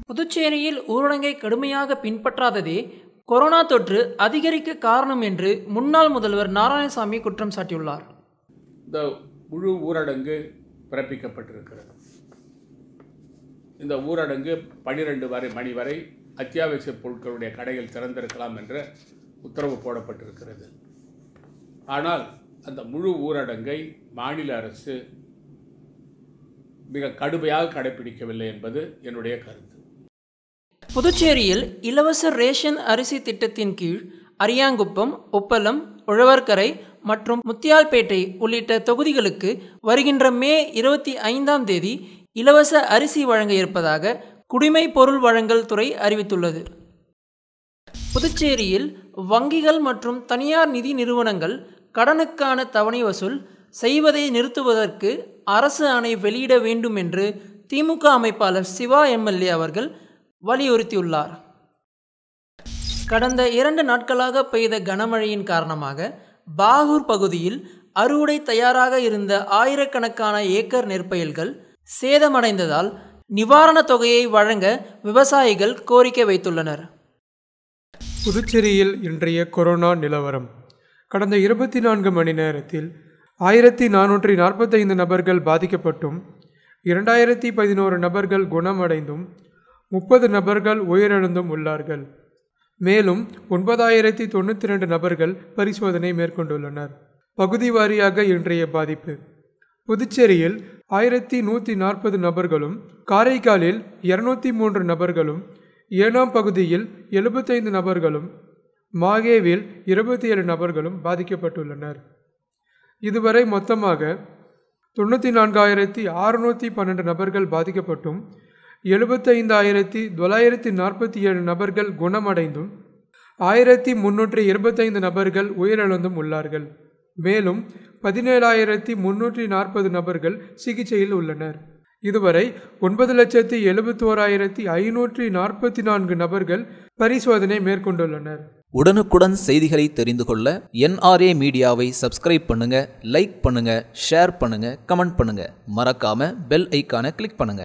புதுச்சேரியில் ஊரடங்கை கடுமையாக பின்பற்றாததே கொரோனா தொற்று அதிகரிக்க காரணம் என்று முன்னாள் முதல்வர் நாராயணசாமி குற்றம் சாட்டியுள்ளார். இந்த முழு ஊரடங்கு பிறப்பிக்கப்பட்டிருக்கிறது. இந்த ஊரடங்கு 12 மணி வரை அத்தியாவசிய பொருட்களுடைய கடைகள் திறந்திருக்கலாம் என்ற உத்தரவு போடப்பட்டிருக்கிறது. ஆனால் அந்த முழு ஊரடங்கை மாநில அரசு மிக கடுமையாக கடைபிடிக்கவில்லை என்பது என்னுடைய கருத்து. புதுச்சேரியில் இலவச ரேஷன் அரிசி திட்டத்தின் கீழ் அரியாங்குப்பம், உப்பளம், உழவர்கரை மற்றும் முத்தியால்பேட்டை உள்ளிட்ட தொகுதிகளுக்கு வருகின்ற மே 25ஆம் தேதி இலவச அரிசி வழங்க இருப்பதாக குடிமை பொருள் வழங்கல் துறை அறிவித்துள்ளது. புதுச்சேரியில் வங்கிகள் மற்றும் தனியார் நிதி நிறுவனங்கள் கடனுக்கான தவணை வசூல் செய்வதை நிறுத்துவதற்கு அரசு ஆணை வெளியிட வேண்டும் என்று திமுக அமைப்பாளர் சிவா எம்எல்ஏ அவர்கள் வலியுறுத்தியுள்ளார். கடந்த 2 நாட்களாக பெய்த கனமழையின் காரணமாக பாகூர் பகுதியில் அறுவடை தயாராக இருந்த ஆயிரக்கணக்கான ஏக்கர் நெற்பயிர்கள் சேதமடைந்ததால் நிவாரணத் தொகையை வழங்க விவசாயிகள் கோரிக்கை வைத்துள்ளனர். புதுச்சேரியில் இன்றைய கொரோனா நிலவரம். கடந்த 24 மணி நேரத்தில் 1445 நபர்கள் பாதிக்கப்பட்டும் 2011 நபர்கள் குணமடைந்தும் 30 நபர்கள் உயிரிழந்தும் உள்ளார்கள். மேலும் 9092 நபர்கள் பரிசோதனை மேற்கொண்டுள்ளனர். பகுதி வாரியாக இன்றைய பாதிப்பு: புதுச்சேரியில் 1140 நபர்களும், காரைக்காலில் 203 நபர்களும், ஏனாம் பகுதியில் 75 நபர்களும், மாகேவில் 27 நபர்களும் பாதிக்கப்பட்டுள்ளனர். இதுவரை மொத்தமாக 94,612 நபர்கள் பாதிக்கப்பட்டும் 75,947 நபர்கள் குணமடைந்தும் 1,325 நபர்கள் உயிரிழந்தும் உள்ளார்கள். மேலும் 17,340 நபர்கள் சிகிச்சையில் உள்ளனர். இதுவரை 9,71,544 நபர்கள் பரிசோதனை மேற்கொண்டுள்ளனர். உடனுக்குடன் செய்திகளை தெரிந்து கொள்ள NRA மீடியாவை சப்ஸ்கிரைப் பண்ணுங்க, லைக் பண்ணுங்க, ஷேர் பண்ணுங்க, கமெண்ட் பண்ணுங்க. மறக்காம பெல் ஐகானை கிளிக் பண்ணுங்க.